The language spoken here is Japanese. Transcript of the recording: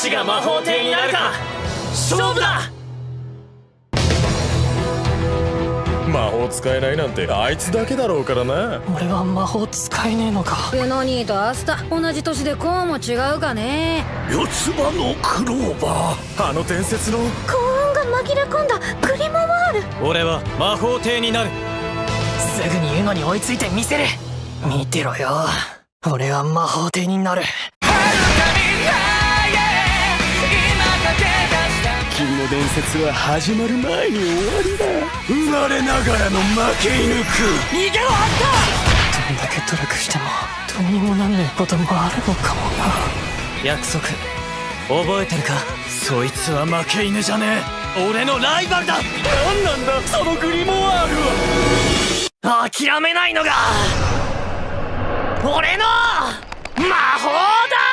ちが魔法帝になるか勝負だ。 魔法使えないなんてあいつだけだろうからな。 俺は魔法使えねえのか。 ユノニーとアスタ同じ年でこうも違うかね。 四つ葉のクローバー、あの伝説の幸運が紛れ込んだグリモワール。 俺は魔法帝になる。すぐにユノに追いついてみせる。見てろよ、俺は魔法帝になる。 君の伝説は始まる前に終わりだ。生まれながらの負け犬く。 逃げろあんた。どんだけ努力してもどうにもなんねえこともあるのかもな。約束覚えてるか。そいつは負け犬じゃねえ、俺のライバルだ。 何なんだそのグリモワールは。 諦めないのが俺の魔法だ。